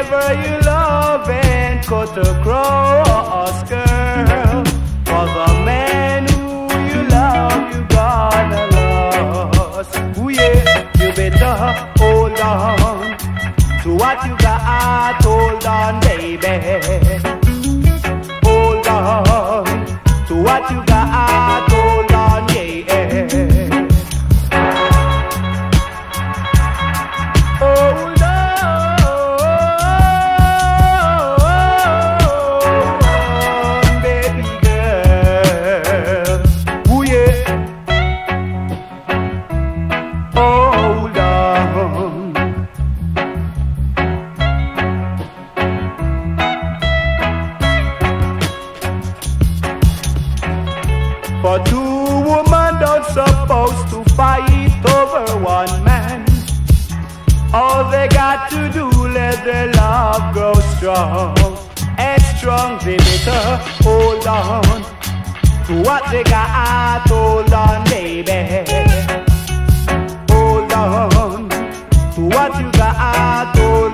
Whoever you love and cut across, girl. For the man who you love, you gonna lose. Ooh yeah, you better hold on to what you got. Hold on, baby. Hold on to what you got. Hold on, yeah. Hold on, baby girl. Ooh yeah. Hold on. For two women don't supposed to fight over one man. All they got to do, let their love grow strong. And strong, they better hold on to what they got. Hold on, baby. Hold on to what you got. Hold